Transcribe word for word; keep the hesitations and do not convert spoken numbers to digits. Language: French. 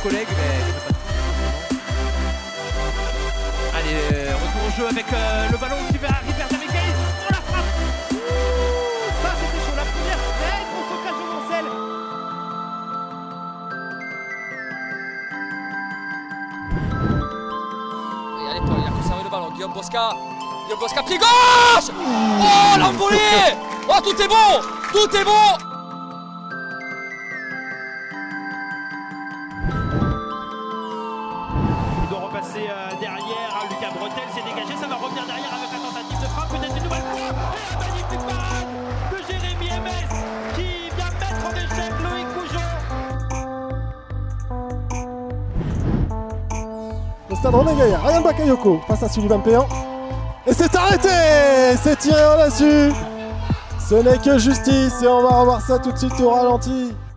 collègues, mais il ne fait pas de tout. Allez, euh, retour au jeu avec euh, le ballon qui va arriver à Michael. Oh la frappe! Ouh, ça c'était sur la première très grosse occasion d'Ancel. Et allez, Paul, il a conservé le ballon. Guillaume Bosca. Guillaume Bosca, pied gauche! Oh, l'envolée! Oh, tout est bon! Tout est bon! Il doit repasser euh, derrière. Lucas Bretel s'est dégagé. Ça va revenir derrière avec la tentative de frappe. Peut-être une nouvelle fois. Et la magnifique parade de Jérémy M S qui vient mettre en échec Loïc Goujon. Le Stade Rennais Gaillard, Ryan Bakayoko face à Sullivan Péan. Et c'est arrêté! C'est tiré en la dessus. Ce n'est que justice et on va revoir ça tout de suite au ralenti.